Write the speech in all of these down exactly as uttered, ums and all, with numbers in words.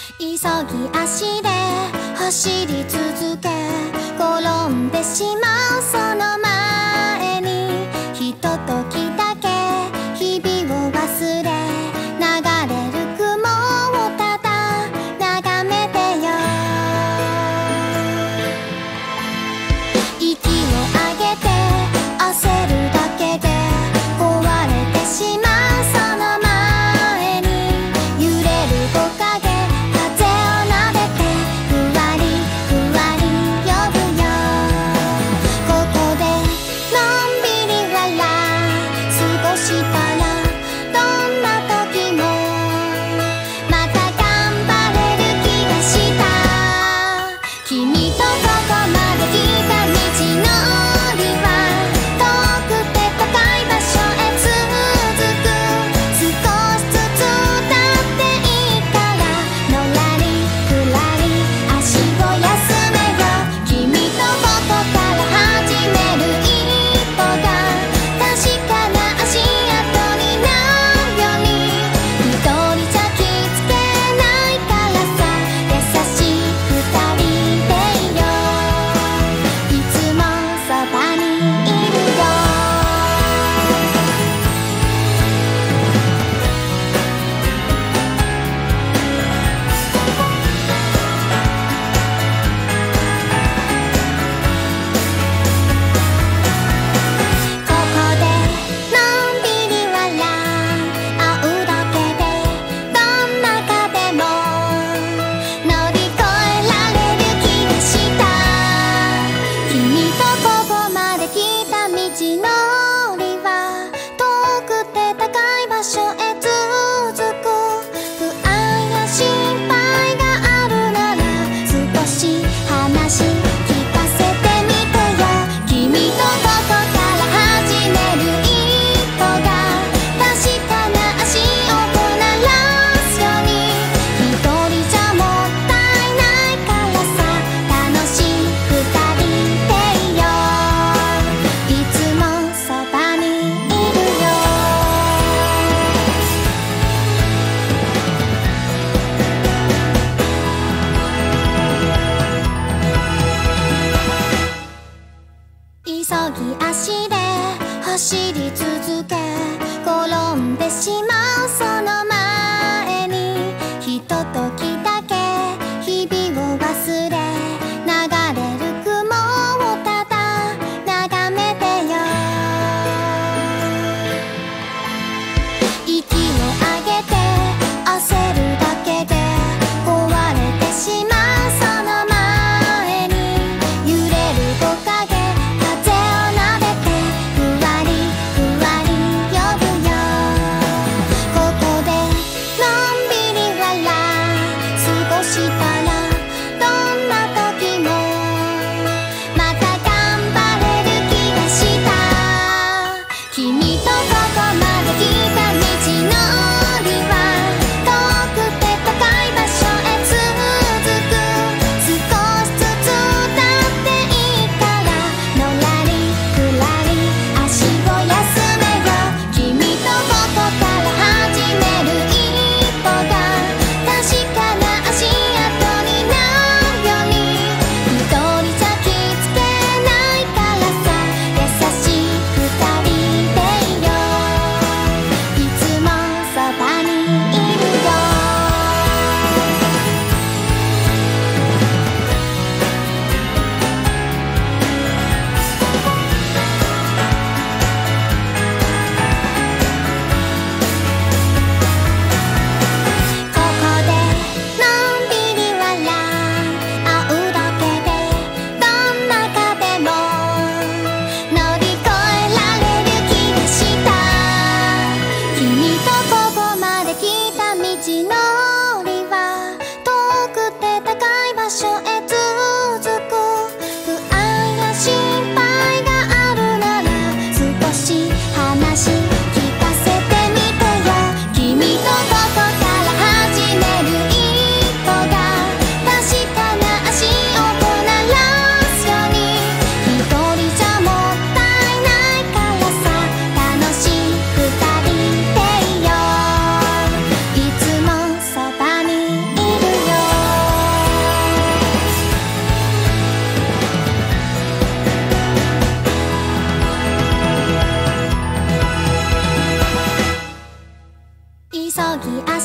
急ぎ足で走り続け、転んでしまうその前に、ひとときだけ日々を忘れ、流れる雲をただ眺めてよ。息を上げて焦るだけで壊れてしまうその前に、揺れる木陰、風をなでてふわりふわり呼ぶよ。ここで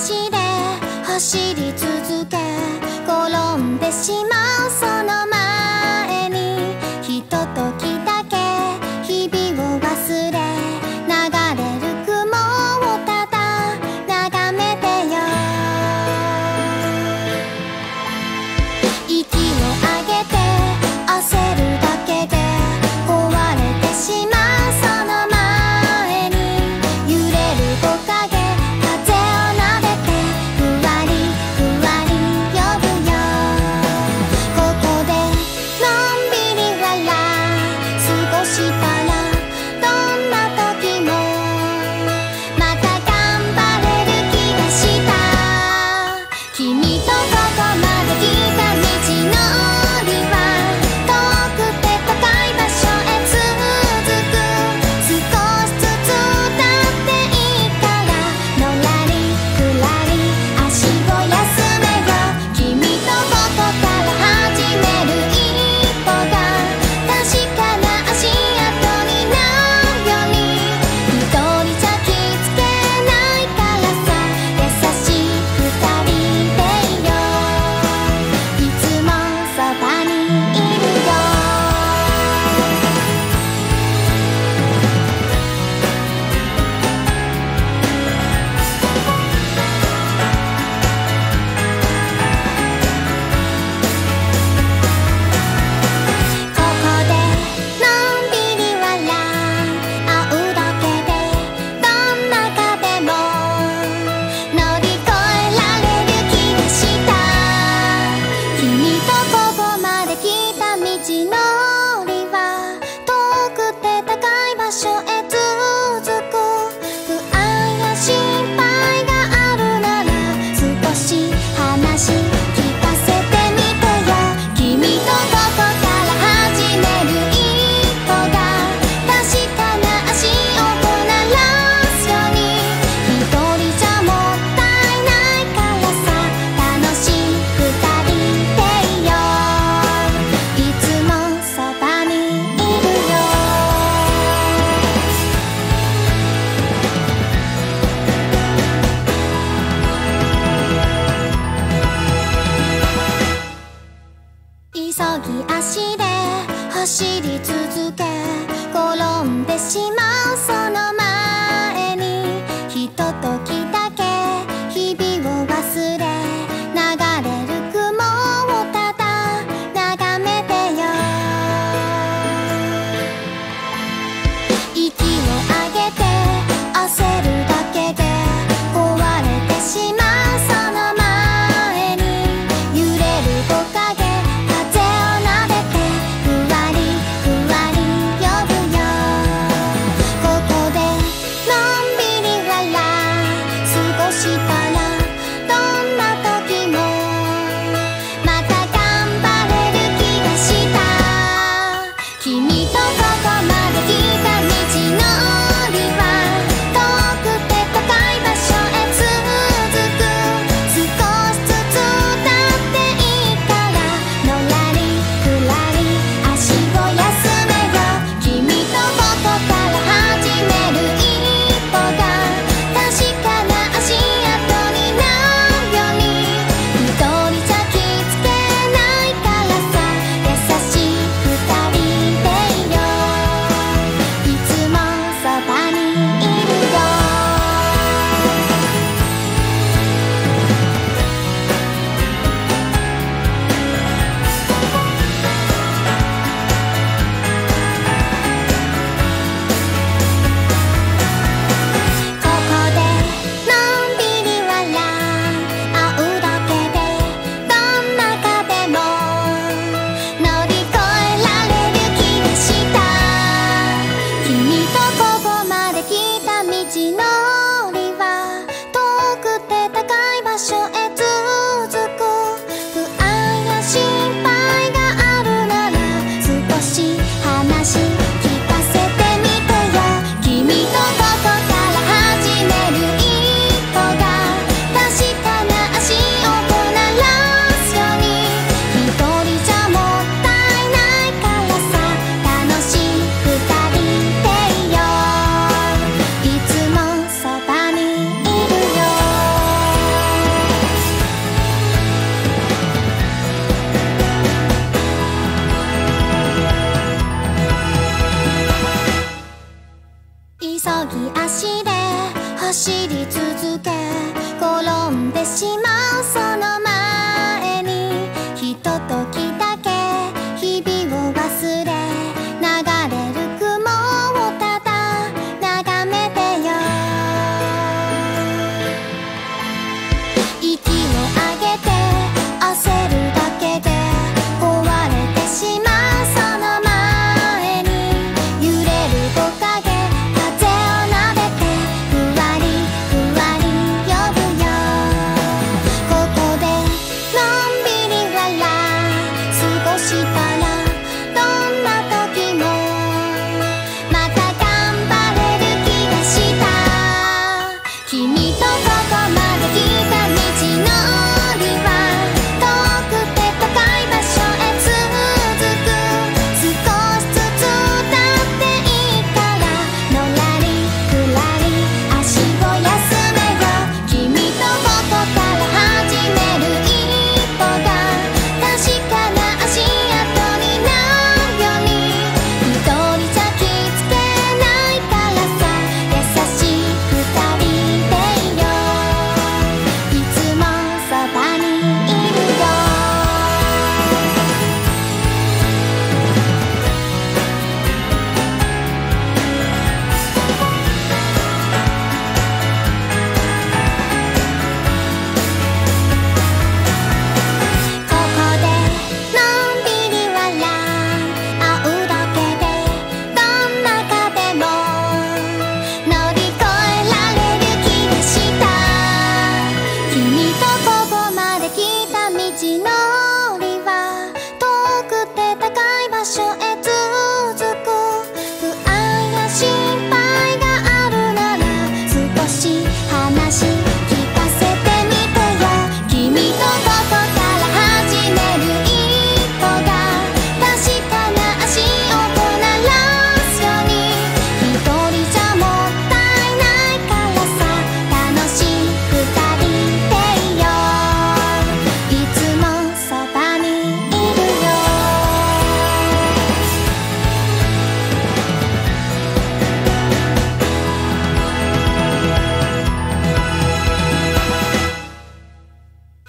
走れ走り続け転んでしまうその前にひとときだけ日々を忘れ流れる雲をただ眺めてよ息を上げて焦るだけで壊れてしまうその前に揺れる木陰風をなでてふわりふわり呼ぶよ心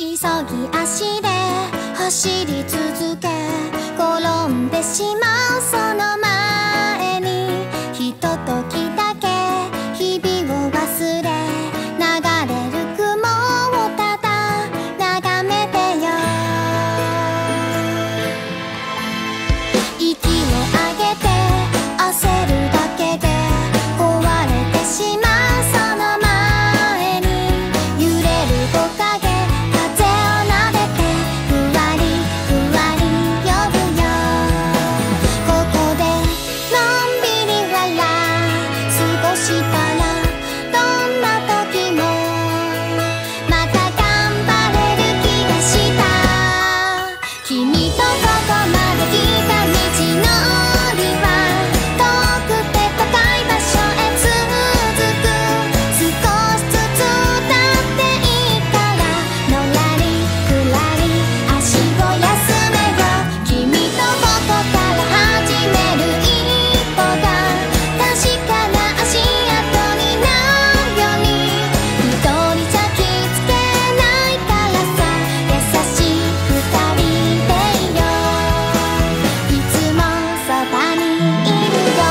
急ぎ足で走り続け転んでしまうその前にひとときだけ日々を忘れ流れる雲をただ眺めてよ息を上げて焦るだけで壊れてしまうその前に揺れる木陰風をなでてふわりふわり呼ぶよここでのんびり笑過ごしたらどんな時もまた頑張れる気がした君とここまで来た道のりは遠くて高い場所へ続く少しずつ立っていいからのらりくらり足を休めよ君とここから始める一歩が確かな足跡になるように一人じゃ気づけないからさ優しい二人でいよういつもそばにいるよ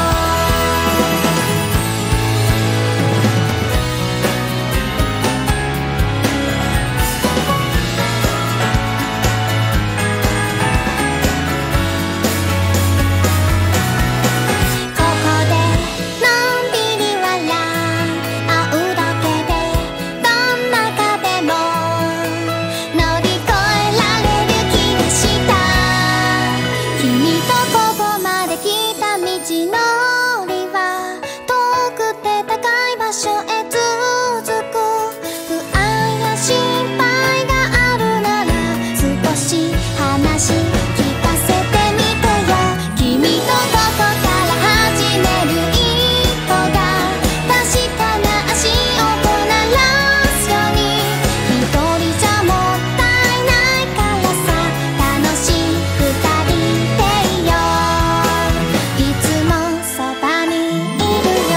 ここでのんびり笑うだけでどんな壁も乗り越えられる気がした君とここまで来た道のりは遠くて高い場所へ続く不安や心配があるなら少し話聞かせてみてよ君とここから始める一歩が確かな足音鳴らすように一人じゃもったいないからさ楽しい二人でいよういつもそばにいるよ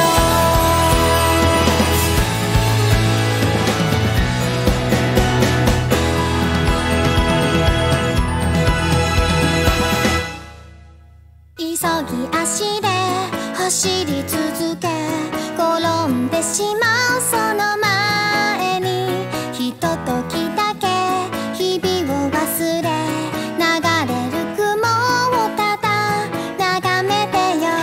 急ぎ足で走り続け転んでしまうその前にひとときだけ日々を忘れ流れる雲をただ眺めてよ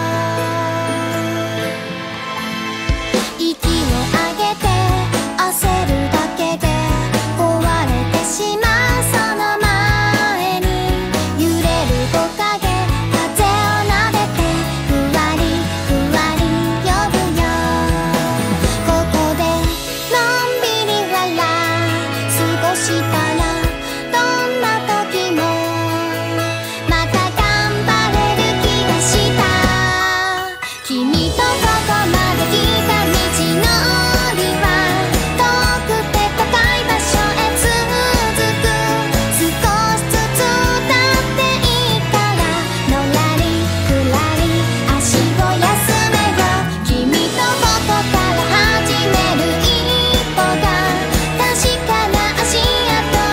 息を上げて焦るだけで壊れてしまうその前に揺れる木陰風をなでてふわりふわり呼ぶよここでのんびり笑過ごしたらどんな時もまた頑張れる気がした君とここまで来た道のりは遠くて高い場所へ続く少しずつ立っていいからのらりくらり足を休めよ君とここから始める一歩が確かな足跡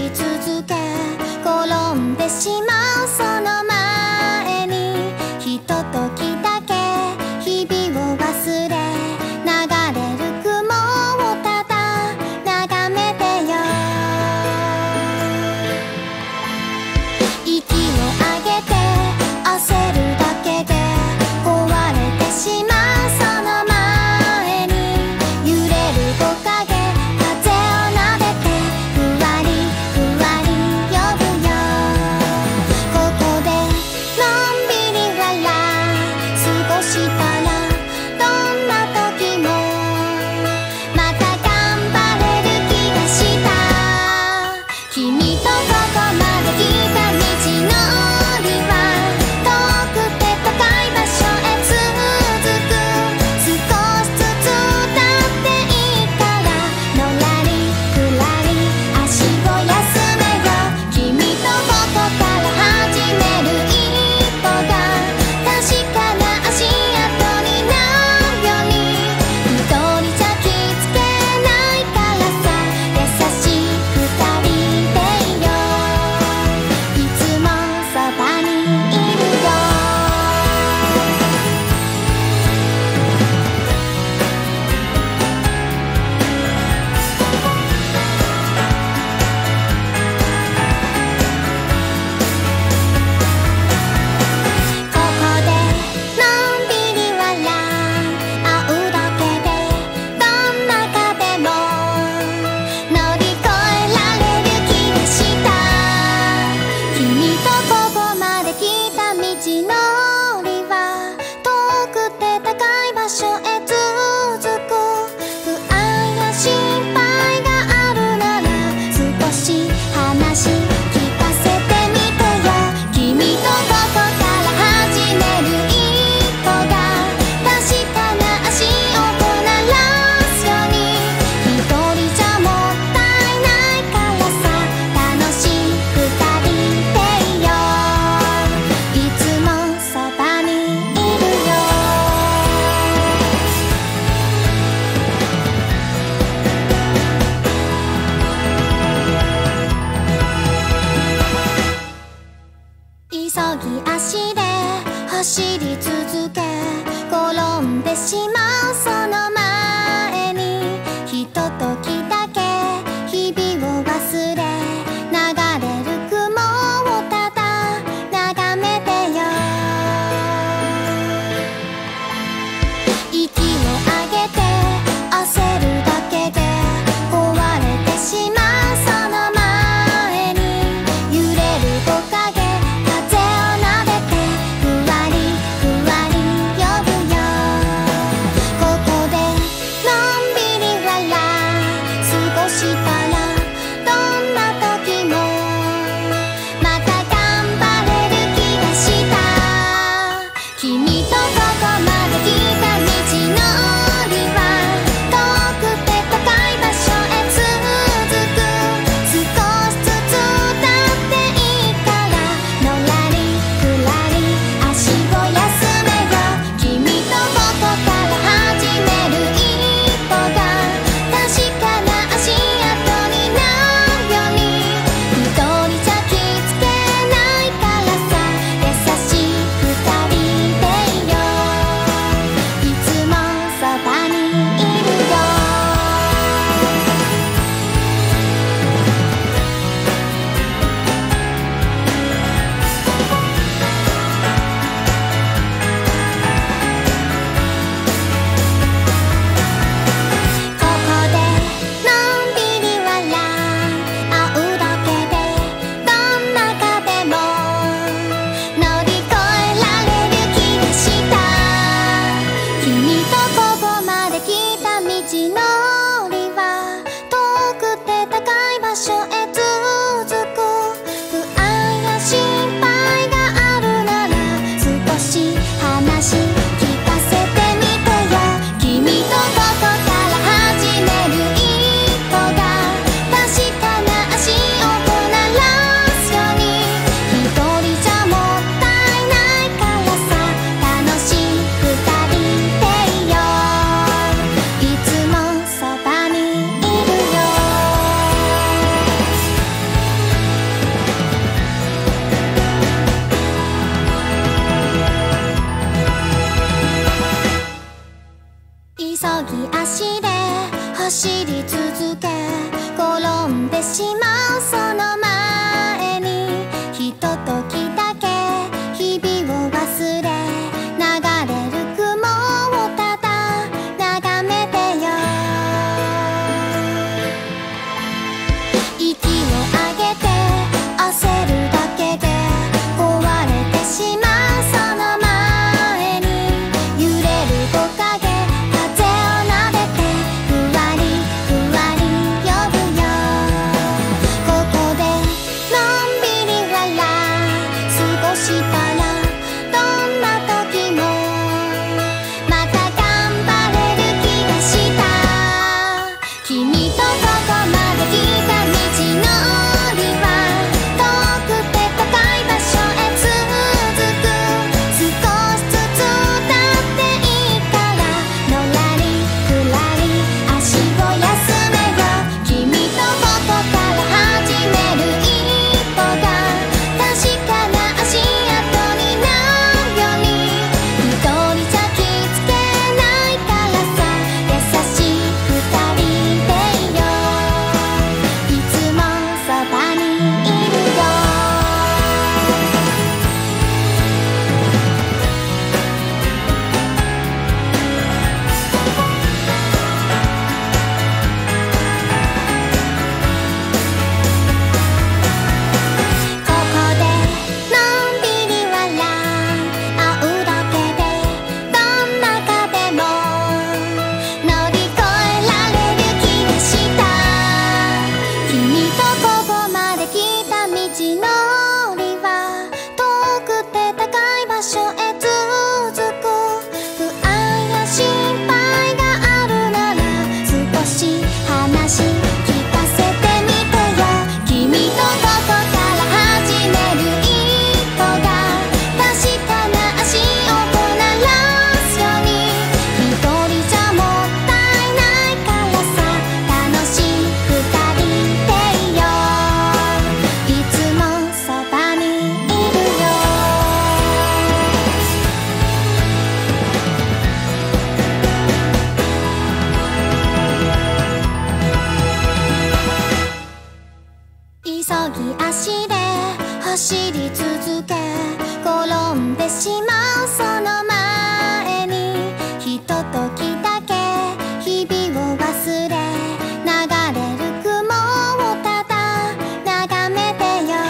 り続け転んでしまうその前にひとときだけ日々を忘れ流れる雲をただ眺めてよ息を上げて焦るだけで壊れてしまうその前に揺れる木陰風をなでてふわりふわり呼ぶよここでのんびり笑う過ごしたらどんな時もまた頑張れる気がした君とここまで来た道のりは遠くて高い場所へ続く少しずつだっていいからのらりくらり足を休めよ君とここから始める一歩が確かな足跡になるように一人じゃ気づけないからさ優しく二人でいよういつもそばにいるよここでのんびり笑う会うだけでどんな壁も乗り越えられる気がした君とここまで来た道のりは遠くて高い場所へ続く不安や心配があるなら少し話聞かせてみてよ君とここから始める一歩が確かな足音鳴らすように一人じゃもったいないからさ楽しい二人でいよういつもそばにいるよ急ぎ足で走り続け転んでしまうその前にひとときだけ日々を忘れ流れる雲をただ眺めてよ息を上げて焦るだけで壊れてしまうその前に揺れる木陰風をなでてふわりふわり呼ぶよ走り続け転んでしまうその前にひとときだけ日々を忘れ流れる雲をただ眺めてよ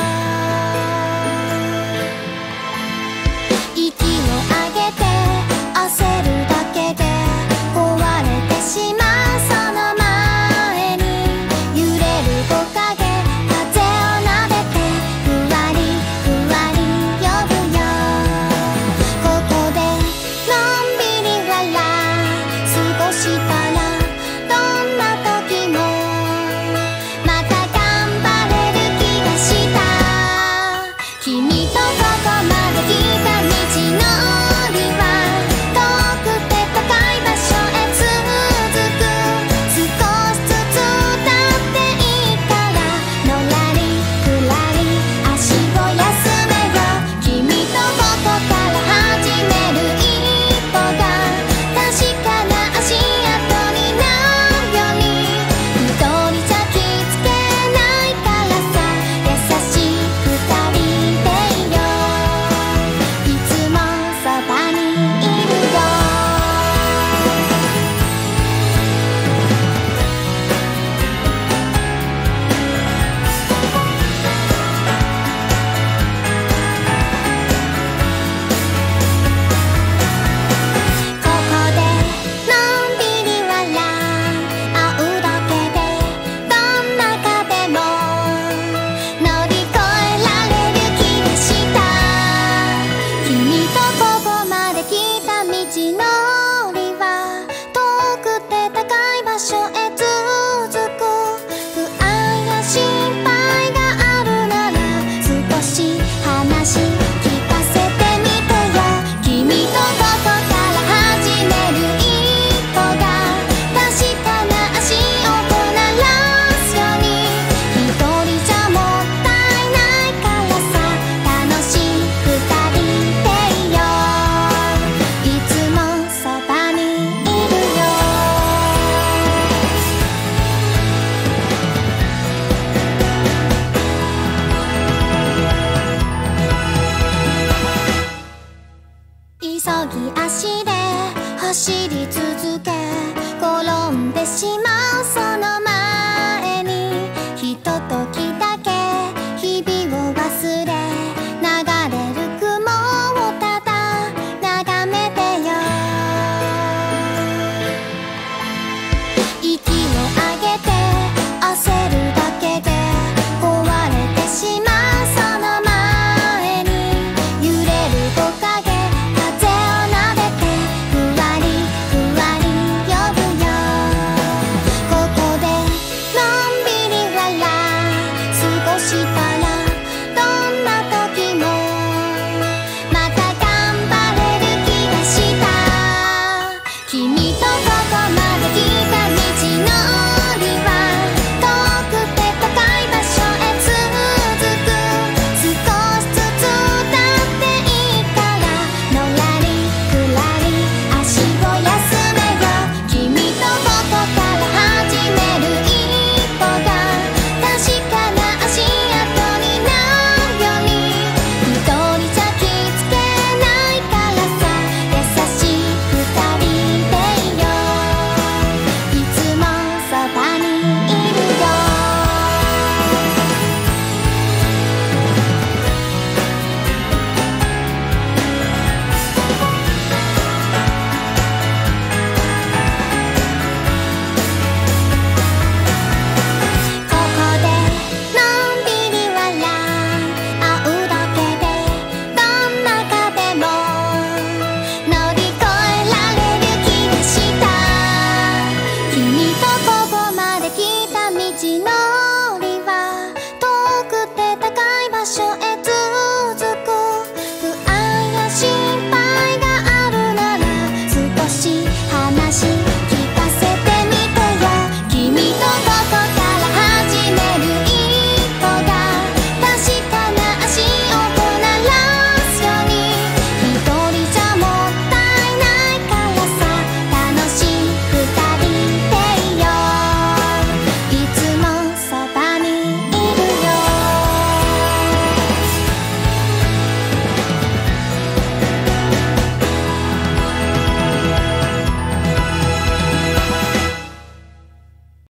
息を上げて焦るだけで壊れてしまうその前に揺れる木陰風をなでてふわりふわり呼ぶよここでのんびり笑う過ごしたらどんな時もまた頑張れる気がした君とここまで来た道のりは遠くて高い場所へ続く少しずつ立っていいからのらりくらり足を休めよ君とここから始める一歩が確かな足跡になるように一人じゃ気づけないからさ優しく二人でいよういつもそばにいるよここでのんびり笑う会うだけでどんな壁も乗り越えられる気がした君とここまで来た道のりは遠くて高い場所へ続く不安や心配があるなら少し話聞かせてみてよ君とここから始める一歩が確かな足音鳴らすように一人じゃもったいないからさ楽しい二人でいよういつもそばにいるよ急ぎ